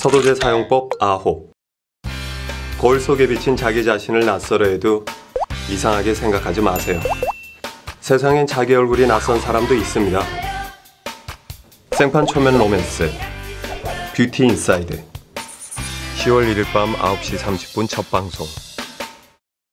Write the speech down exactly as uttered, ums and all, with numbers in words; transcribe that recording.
서도제 사용법 아홉. 거울 속에 비친 자기 자신을 낯설어 해도 이상하게 생각하지 마세요. 세상엔 자기 얼굴이 낯선 사람도 있습니다. 생판 초면 로맨스 뷰티 인사이드 시월 일일 밤 아홉 시 삼십 분 첫 방송.